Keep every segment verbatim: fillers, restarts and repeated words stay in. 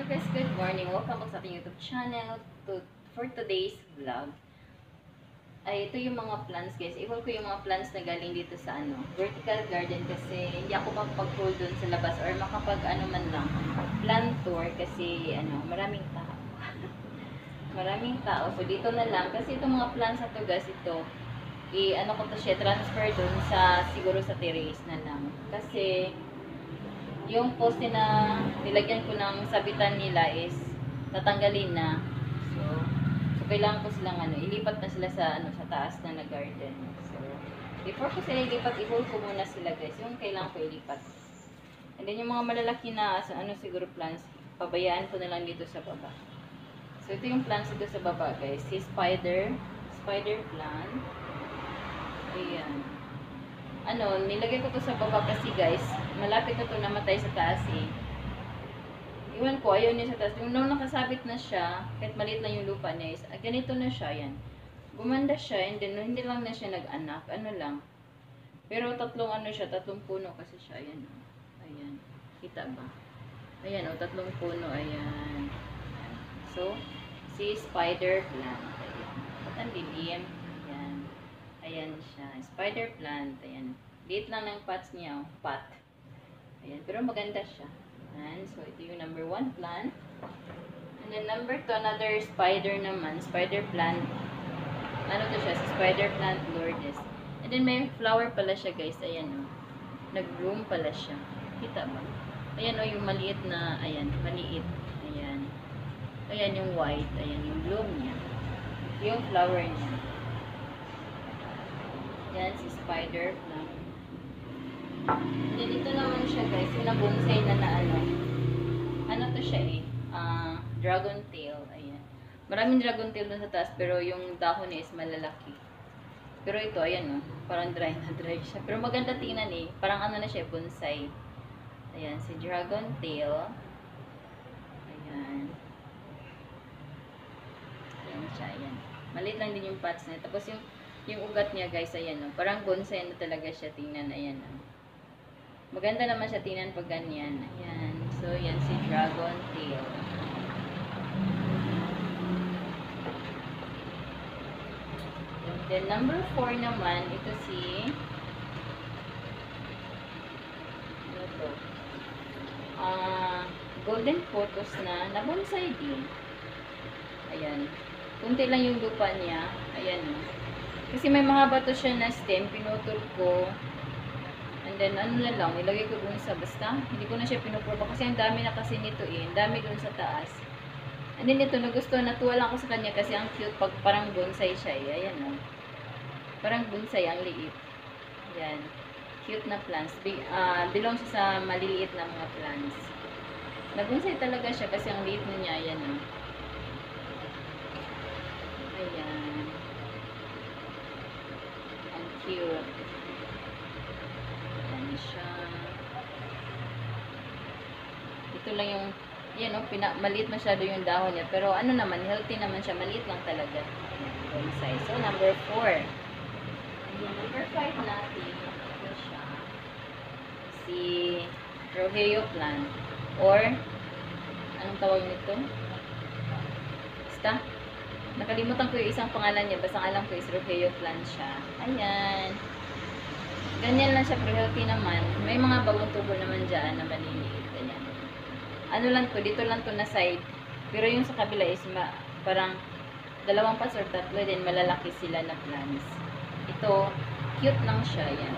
Hello guys, good morning. Welcome back sa ating YouTube channel. To, for today's vlog, ay ito yung mga plants guys. Iwan ko yung mga plants na galing dito sa ano, vertical garden kasi hindi ako makapag-pull dun sa labas or makapag ano man lang, plant tour kasi ano, maraming tao. maraming tao. So dito na lang kasi itong mga plants na to guys, ito i ano ko to siya transfer dun sa siguro sa terrace na lang. Kasi yung poste na nilagyan ko ng sabitan nila is tatanggalin na. So, so kailangan ko silang ano, ilipat na sila sa ano sa taas na na garden. So, before ko sila ilipat, i-hold ko muna sila guys. Yung kailangan ko ilipat. And then yung mga malalaki na so, ano siguro plants, pabayaan ko na lang dito sa baba. So, ito yung plants dito sa baba guys. Si spider, spider plant. Ayan. Ano, nilagay ko to sa baba kasi guys, malapit na to namatay sa taas eh. Iwan ko, ayaw niya sa taas. Yung nung nakasabit na siya, kahit maliit lang yung lupa niya is, ah, ganito na siya, yan. Gumanda siya, and then, hindi lang na siya nag-anak, ano lang. Pero tatlong ano siya, tatlong puno kasi siya, ayan. Ayan, kita ba? Ayan, o, tatlong puno, ayan. So, si spider plant, ayan. At ang dilim. Ayan siya. Spider plant. Ayan. Liit lang ng pots niya. Oh. Pot. Ayan. Pero maganda siya. Ayan. So, ito yung number one plant. And then number two, another spider naman. Spider plant. Ano to siya? Spider plant Lourdes. And then may flower pala siya guys. Ayan o. Oh. Nag-bloom pala siya. Kita ba? Ayan o. Oh, yung maliit na. Ayan. Maliit. Ayan. Ayan yung white. Ayan yung bloom niya. Yung flower niya. Yan, si spider plant. Then, ito naman siya guys, yung nabonsai na na ano. Ano to siya eh? Uh, dragon tail. Ayan. Maraming dragon tail dun sa taas, pero yung dahon niya is malalaki. Pero ito, ayan oh, parang dry na dry siya. Pero maganda tingnan eh. Parang ano na siya, bonsai. Ayan, si dragon tail. Ayan. Ayan siya, ayan. Maliit lang din yung pots niya. Tapos yung Yung ugat niya guys, ayan o. Oh. Parang bonsai na talaga siya. Tingnan, ayan o. Oh. Maganda naman siya tingnan pag ganyan. Ayan. So, yan si dragon tail. And then, number four naman, ito si ano to? Uh, golden photos na nabonsai din. Ayan. Kunti lang yung lupa niya. Ayan o. Oh. Kasi may mga bato siya na stem, pinutol ko. And then, ano na lang, ilagay ko dun sa basta. Hindi ko na siya pinupurba kasi ang dami na kasi nito eh. Ang dami dun sa taas. And then, ito, nagustuhan, natuwa lang ako sa kanya kasi ang cute pag parang bonsai siya eh. Ayan o. Oh. Parang bonsai, ang liit. Ayan. Cute na plants. Be, uh, belong siya sa maliliit na mga plants. Nabonsai talaga siya kasi ang liit niya. Ayan o. Oh. Ayan. Cute. Ayan siya. Ito lang yung, yan o, pina, maliit masyado yung dahon niya. Pero ano naman, healthy naman siya. Maliit lang talaga. Bonsai. So, number four. And number five natin, ito siya. Si Roheo plant. Or, anong tawag nito? Basta? Nakalimutan ko yung isang pangalan niya. Basta alam ko is Roheo plant siya. Ayan. Ganyan lang siya, pero healthy naman. May mga bagong tubo naman dyan na maliliit. Ayan. Ano lang to, dito lang to na side. Pero yung sa kabila is ma, parang dalawang pas or tatlo din, malalaki sila na plants. Ito, cute lang siya. Ayan.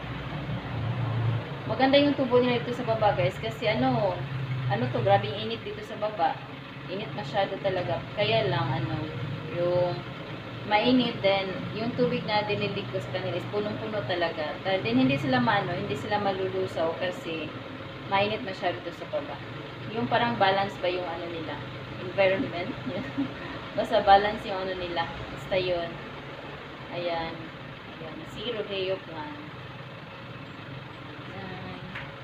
Maganda yung tubo nila dito sa baba guys. Kasi ano, ano to, grabing init dito sa baba. Init masyado talaga. Kaya lang, ano, yung mainit din, yung tubig na dinilig ko sa kanila is punong-puno talaga. Dahil din hindi sila mano, hindi sila malulusaw kasi mainit masyado dito sa baba. Yung parang balance ba yung ano nila, environment. Basta balance yung ano nila. Basta yun. Ayan. Ayan. Si Roheo plant. Ayan.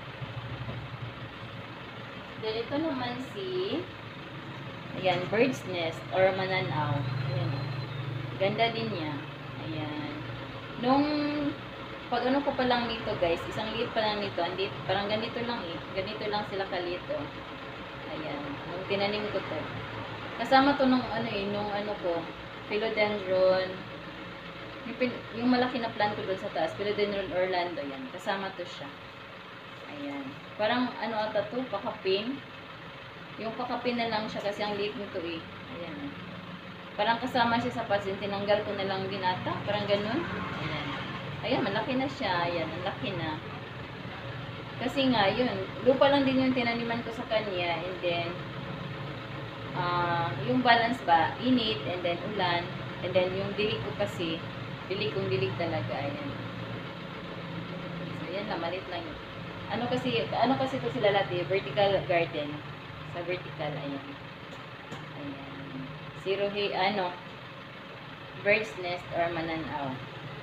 Then ito naman si ayan, bird's nest or mananaw. Ayan. Ganda din niya. Ayan. Nung pag ano ko pa lang nito guys, isang liit pa lang nito, andito, parang ganito lang eh. Ganito lang sila kalito. Ayan. Nung tinanim ko to. Kasama to nung ano eh, nung ano ko, philodendron. Yung, pin- yung malaki na plant ko doon sa taas, philodendron Orlando yan. Kasama to siya. Ayan. Parang ano ata to, pakapin. Yung pakapin na lang siya kasi ang liit nito eh. Ayan. Parang kasama siya sa pasin, tinanggal ko na lang din ata. Parang ganun. Ayan. Ayan, malaki na siya. Ayan, ang laki na. Kasi nga, yun. Lupa lang din yung tinaniman ko sa kanya. And then, uh, yung balance ba, init, and then ulan. And then, yung dilig ko kasi, dilig kong dilig talaga. Ayan. So, ayan lang, malit lang yun. Ano kasi, ano kasi ito sila lahat eh, vertical garden. Sa vertical, ayan. Ayan. Zero hay, ano, bird's nest or mananaw.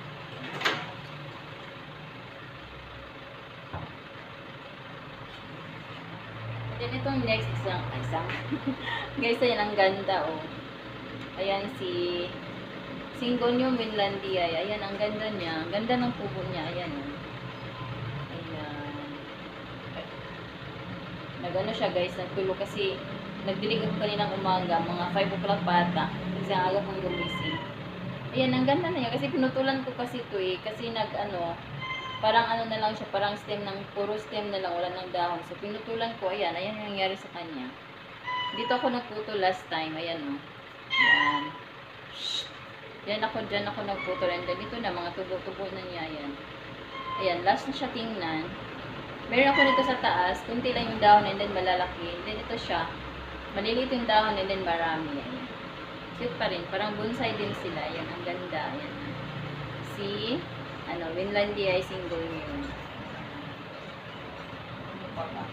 Then itong next isang, ay, isang. Guys, ayan, ang ganda, oh. Ayan, si Syngonium winlandiae. Ayan, ang ganda niya. Ang ganda ng tubo niya. Ayan, oh. Nagano siya guys, nagtulo kasi nagdilig ako kaninang umaga, mga five o'clock bata. Kasi ang aga kong gumising. Ayan, ang ganda na niya. Kasi pinutulan ko kasi ito eh. Kasi nag ano, parang ano na lang siya, parang stem ng, puro stem na lang, wala ng dahon. So pinutulan ko, ayan, ayan yung nangyari sa kanya. Dito ako nagputol last time, ayan o. Oh. Ayan. Shhh. Yan ako, dyan ako nagputol. And then dito na, mga tubo-tubo na niya, ayan. Ayan, last na siya tingnan. Meron ako dito sa taas, kunti lang yung dahon and then malalaki. And then ito siya, maliliit yung dahon and then marami. Ayan. Cute pa rin. Parang bonsai din sila. Ayan, ang ganda. Ayan. Si, ano, Winlandiae Syngonium. Ano pa ba?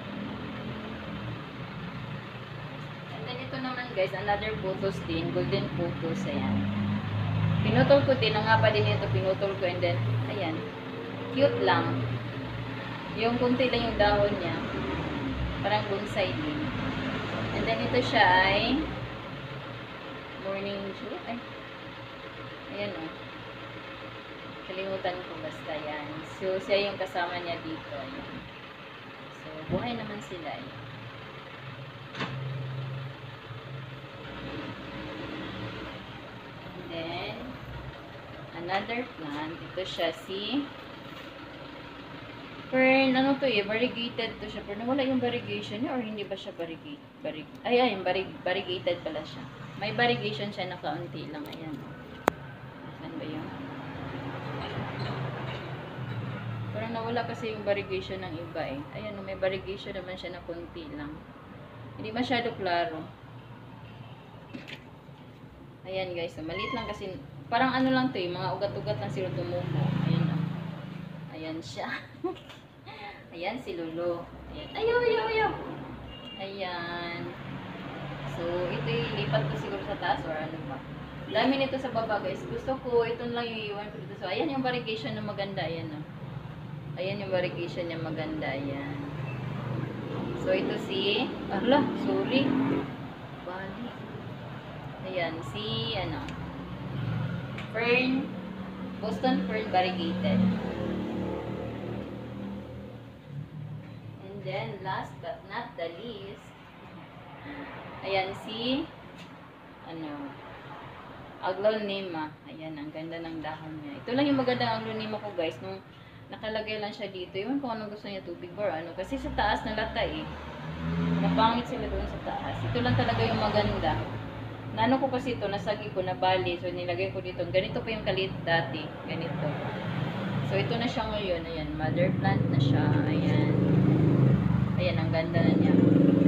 And then ito naman guys, another photos din. Golden photos. Ayan. Pinutol ko din. Ang nga pa din ito, pinutol ko and then, ayan. Cute lang. Yung kunti lang yung dahon niya. Parang bonsai din. And then ito siya ay morning dew. Ay. Ayan o. Oh. Kalimutan ko basta yan. So, siya yung kasama niya dito. Ayan. So, buhay naman sila. Ayan. And then, another plant. Ito siya si Fern, ano to eh, variegated to siya. Pero nawala yung variegation niya or hindi ba siya variegate? Varig ay, ay, varig variegated pala siya. May variegation siya na kaunti lang. Ayan. Saan ba yun? Parang nawala kasi yung variegation ng iba eh. Ayan, may variegation naman siya na kunti lang. Hindi masyado klaro. Ayan guys, so, maliit lang kasi, parang ano lang to eh, mga ugat-ugat lang sila tumubo. Ayan o. Ayan siya. Ayan si Lolo. Ayan. Ayaw, ayaw, ayaw. Ayan. So, ito ilipat ko siguro sa taas or ano ba. Dami nito sa baba guys. Gusto ko, ito lang yung iwan ko dito. So, ayan yung variegation na maganda. Ayan o. Ayan yung variegation niya maganda. Ayan. So, ito si, ala, sorry. Bali. Ayan, si, ano, Fern, Boston Fern variegated. Then, last but not the least, ayan si, ano, Aglonema. Ayan, ang ganda ng dahon niya. Ito lang yung magandang Aglonema ko guys. Nung nakalagay lang siya dito, yun kung anong gusto niya, tubig or ano. Kasi sa taas nalata eh. Napangit sila doon sa taas. Ito lang talaga yung maganda. Nano ko kasi ito, nasagi ko, nabali. So, nilagay ko dito. Ganito pa yung kalit dati. Ganito. So, ito na siya ngayon. Ayan, mother plant na siya. Ayan. Ayan, ang ganda na niya.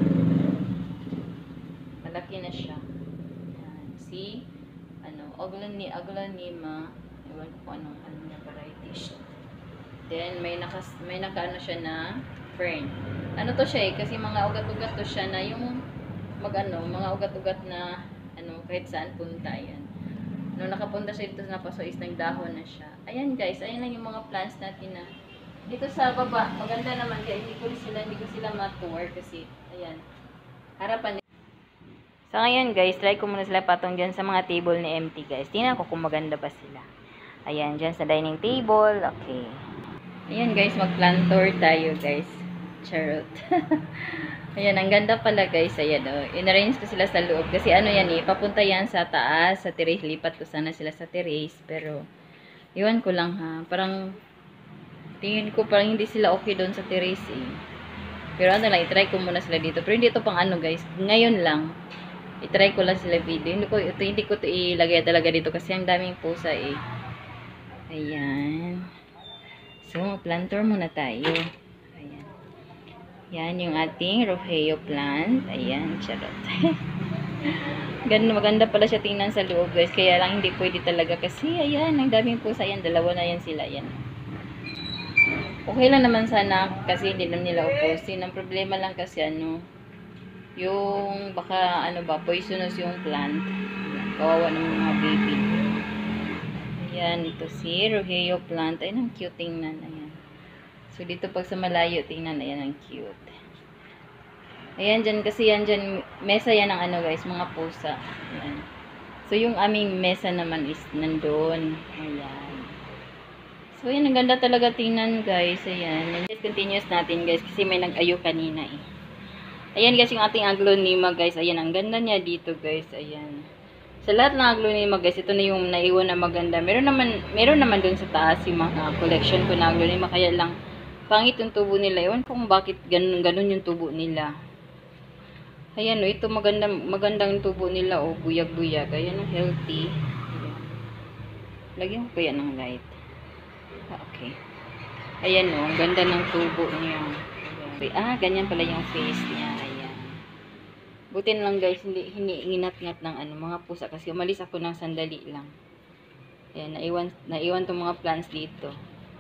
Malaki na siya. Ayan. Si, ano, Agloni, Aglonema. Ewan ko anong, ano niya, variety. Then, may naka, may naka, ano siya na fern. Ano to siya eh, kasi mga ugat-ugat to siya na yung, mag ano, mga ugat-ugat na, ano, kahit saan punta. Ayan. Nung nakapunta siya dito sa napaso is nagdahon na siya. Ayan guys, ayan lang yung mga plants natin na, dito sa baba, maganda naman kaya hindi ko sila, hindi ko sila ma-tour kasi, ayan, harapan. So, ngayon guys, try ko muna sila patong dyan sa mga table ni M T guys. Tingnan ko kung maganda ba sila. Ayan, dyan sa dining table, okay. Ayan guys, mag-plant tour tayo guys. Charot. Ayan, ang ganda pala guys. Ayan o. Oh. In-arrange ko sila sa loob. Kasi ano yan eh, papunta yan sa taas, sa terrace. Lipat ko sana sila sa terrace. Pero, iwan ko lang ha. Parang, tingin ko parang hindi sila okay doon sa terrace eh. Pero ano lang, itry ko muna sila dito. Pero hindi ito pang ano guys. Ngayon lang, itry ko lang sila video. Hindi ko ito, hindi ko ito ilagay talaga dito kasi ang daming pusa eh. Ayan. So, planter muna tayo. Ayan. Yan yung ating Roheo plant. Ayan, charot. Ganda, maganda pala siya tingnan sa loob guys. Kaya lang hindi pwede talaga kasi ayan, ang daming pusa. Ayan, dalawa na yan sila. Ayan. Okay lang naman sana kasi hindi naman nila upusin. Ang problema lang kasi ano, yung baka ano ba, poisonous yung plant. Ayan, kawawa naman yung mga baby. Ayan, ito si Roheo plant. Ay, ang cute tingnan. Ayan. So, dito pag sa malayo, tingnan. Ayan, ang cute. Ayan, dyan kasi yan dyan. Mesa yan ng ano guys, mga pusa. Ayan. So, yung aming mesa naman is nandun. Ayan. So, ayan, ang ganda talaga tingnan guys. Ayan. Let's continuous natin guys kasi may nag-ayo kanina eh. Ayan guys, yung ating aglonema guys. Ayan, ang ganda niya dito guys. Ayan. Sa lahat ng aglonema guys, ito na yung naiwan na maganda. Meron naman, meron naman dun sa taas yung mga collection ko na aglonema. Kaya lang, pangit yung tubo nila. Ewan kung bakit ganun, ganun yung tubo nila. Ayan o, ito maganda, magandang tubo nila o, buyag-buyag. Ayan o, healthy. Ayan. Lagyan ko kaya ng light. Ah, okay. Ayan o, ang ganda ng tubo niya. Ayan. Ah, ganyan pala yung face niya. Ayan. Butin lang guys, hindi hiniingat-ngat ng ano, mga pusa kasi umalis ako ng sandali lang. Ayan, naiwan, naiwan tong mga plants dito.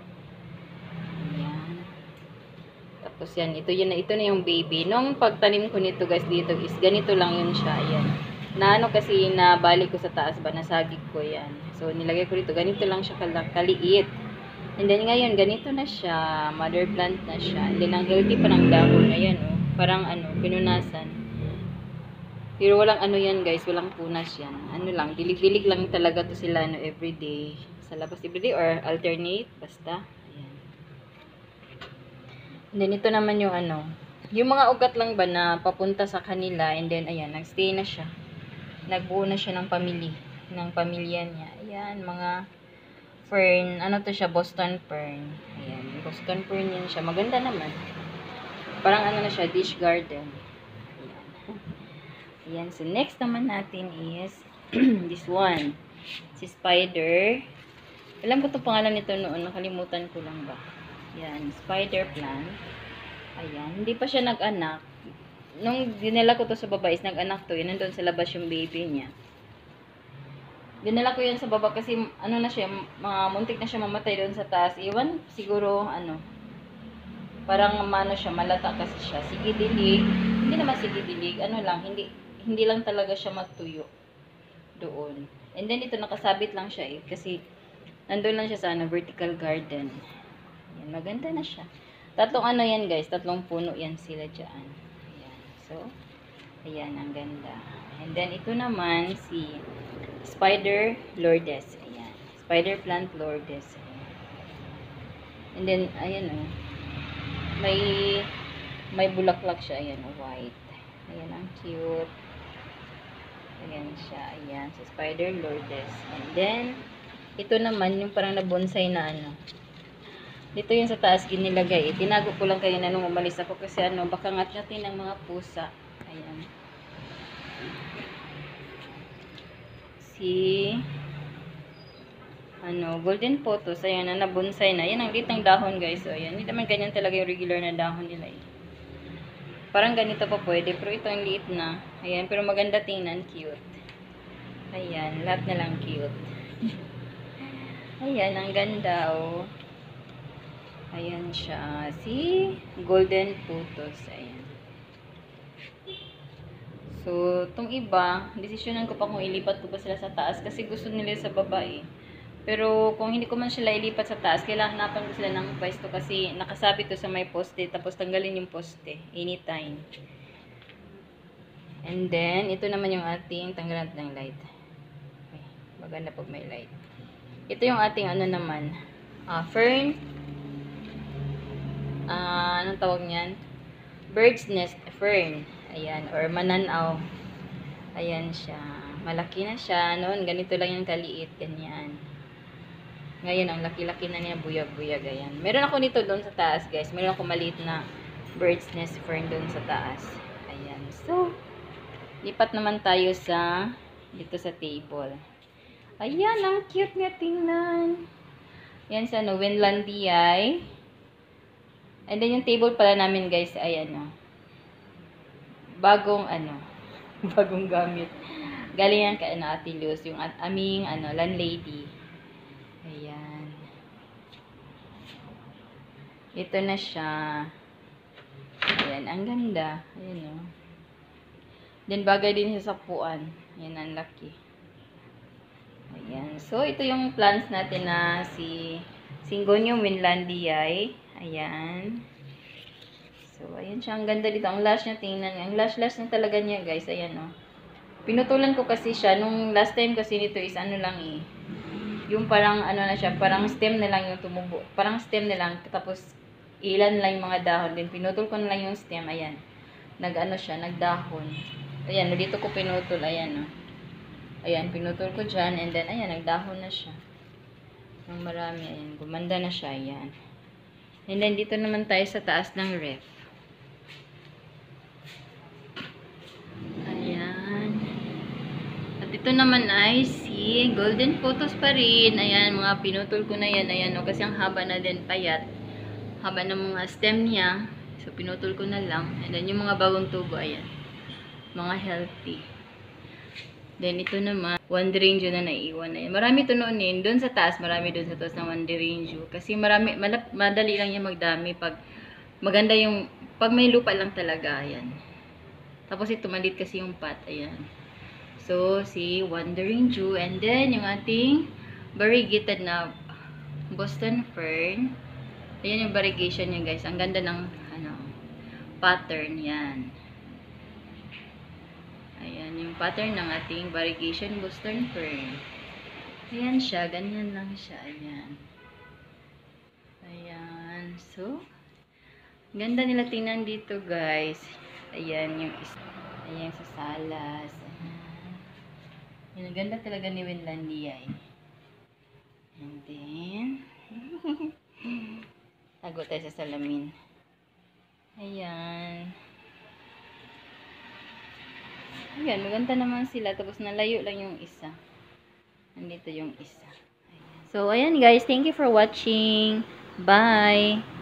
Ayan. Tapos yan, ito, yan, ito na yung baby. Nung pagtanim ko nito guys dito is ganito lang yun siya. Ayan. Na ano kasi nabalik ko sa taas ba, nasagig ko yan. So nilagay ko dito, ganito lang siya kal kaliit. And then ngayon, ganito na siya. Mother plant na siya. And then ang healthy pa ng dahon. Ayan o. Oh, parang ano, pinunasan. Pero walang ano yan guys, walang punas yan. Ano lang, dilig-dilig lang talaga to sila no, everyday. Sa labas everyday or alternate, basta. Ayan. And then ito naman yung ano, yung mga ugat lang ba na papunta sa kanila and then ayan, nagstay na siya. Nagbuo na siya ng pamilya, ng pamilya niya. Ayan, mga fern, ano to siya, Boston fern. Ayan, Boston fern yan siya. Maganda naman. Parang ano na siya, dish garden. Ayan, so next naman natin is this one. Si spider. Alam ko itong pangalan nito noon, nakalimutan ko lang ba. Ayan, spider plant. Ayan, hindi pa siya nag-anak. Nung dinala ko to sa baba is nag-anak to. Yun, nandun sa labas yung baby niya. Dinala ko yun sa baba kasi ano na siya, mga muntik na siya mamatay doon sa taas. Iwan, siguro, ano, parang mano siya, malata kasi siya. Sige dilig. Hindi naman sige dilig. Ano lang, hindi hindi lang talaga siya matuyo doon. And then ito nakasabit lang siya eh kasi nandoon lang siya sa ano, vertical garden. Yan, maganda na siya. Tatlong ano yan guys, tatlong puno yan sila diyan. Ayan. So, ayan, ang ganda. And then ito naman si Spider Lourdes. Ayan. Spider plant Lourdes. Ayan. And then ayan oh. May may bulaklak siya, ayan, oh, white. Ayan, ang cute. Ayan siya, ayan, si Spider Lourdes. And then, ito naman, yung parang nabonsai na ano. Dito yung sa taas, ginilagay. Tinago ko lang kayo na nung umalis ako kasi ano, baka ngat-ngatin ng mga pusa. Ayan. Si, ano, golden photos. Ayan, na nabonsai na. Ayan, ang liit ng dahon, guys. So, ayan, hindi naman ganyan talaga yung regular na dahon nila eh. Parang ganito pa pwede, pero ito ang liit na. Ayan, pero maganda tingnan, cute. Ayan, lahat na lang cute. Ayan, ang ganda, oh. Ayan siya. Si golden photos. Ayan. So, itong iba, desisyonan ko pa kung ilipat ko ba sila sa taas kasi gusto nila sa baba eh. Pero kung hindi ko man sila ilipat sa taas, kailangan hanapan ko sila ng pwesto kasi nakasabit to sa may poste tapos tanggalin yung poste anytime. And then, ito naman yung ating tanggalan ng light. Okay, maganda pag may light. Ito yung ating ano naman, uh, fern. Uh, anong tawag niyan? bird's nest fern. Ayan, or mananaw. Ayan siya. Malaki na siya. Noon, ganito lang yung kaliit. Ganyan. Ngayon, ang laki-laki na niya. Buyag-buyag. Ayan. Meron ako nito doon sa taas, guys. Meron ako maliit na bird's nest fern doon sa taas. Ayan. So, lipat naman tayo sa dito sa table. Ayan, ang cute niya tingnan. Yan sa ano, Winlandiay. And then yung table pala namin, guys, ay ano, bagong ano, bagong gamit. Galing yan kay ano, Ate Luz, yung at aming ano, landlady. Ayan. Ito na siya. Ayan, ang ganda. Ayan, oh. Then bagay din sa sapuan. Ayan, ang laki. Ayan. So, ito yung plants natin na si Syngonium winlandiae. Ayan. So, ayan siya. Ang ganda dito. Ang lash niya, tingnan niya. Ang lash-lash niya talaga niya, guys. Ayan, oh. Pinutulan ko kasi siya. Nung last time kasi nito is ano lang eh. Yung parang ano na siya. Parang stem na lang yung tumubo. Parang stem na lang. Tapos, ilan lang yung mga dahon. Then, pinutol ko na lang yung stem. Ayan. Nag-ano siya. Nagdahon. Ayan. Dito ko pinutol. Ayan, oh. Ayan. Pinutol ko dyan. And then, ayan. Nagdahon na siya. Ang marami. Ayan. Gumanda na siya. Ayan. And then, dito naman tayo sa taas ng ref. Ayan. At ito naman ay si Golden Photos pa rin. Ayan, mga pinutol ko na yan. Ayan, o, kasi ang haba na din payat. Haba ng mga stem niya. So, pinutol ko na lang. And then, yung mga bagong tubo, ayan. Mga healthy. Then, ito naman, Wanderingio na naiiwan na yan. Marami ito noon eh. Doon sa taas, marami doon sa taas ng Wanderingio. Kasi marami, malap, madali lang yan magdami pag maganda yung, pag may lupa lang talaga, ayan. Tapos ito, maliit kasi yung pot, ayan. So, si Wanderingio. And then, yung ating variegated na Boston Fern. Ayan yung variegation niya, guys. Ang ganda ng, ano, pattern, yan. Ayan, yung pattern ng ating variegation Boston Fern. Ayan siya, ganyan lang siya. Ayan. Ayan. So, ganda nila tingnan dito, guys. Ayan, yung ayan sa salas. Ayan. Ayan, ganda talaga ni Winlandiae. And then, tago tayo sa salamin. Ayan. Ayan, maganda naman sila. Tapos nalayo lang yung isa. Nandito yung isa. Ayan. So, ayan guys. Thank you for watching. Bye!